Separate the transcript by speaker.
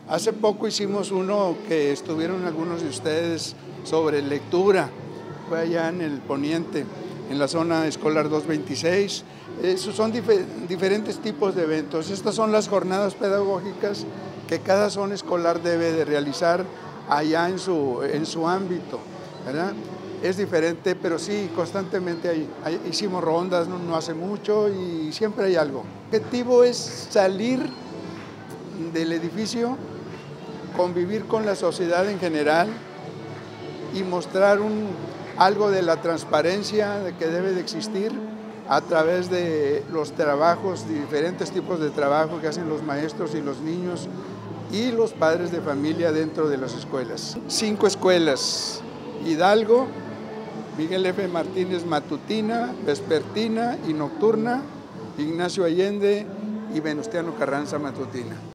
Speaker 1: Hace poco hicimos uno que estuvieron algunos de ustedes sobre lectura, fue allá en el Poniente, en la zona escolar 226. Son diferentes tipos de eventos. Estas son las jornadas pedagógicas que cada zona escolar debe de realizar allá en su ámbito, ¿verdad? Es diferente, pero sí, constantemente hicimos rondas no hace mucho y siempre hay algo. El objetivo es salir del edificio, convivir con la sociedad en general y mostrar algo de la transparencia que debe de existir a través de los trabajos, diferentes tipos de trabajo que hacen los maestros y los niños y los padres de familia dentro de las escuelas. 5 escuelas: Hidalgo, Miguel F. Martínez matutina, vespertina y nocturna, Ignacio Allende y Venustiano Carranza matutina.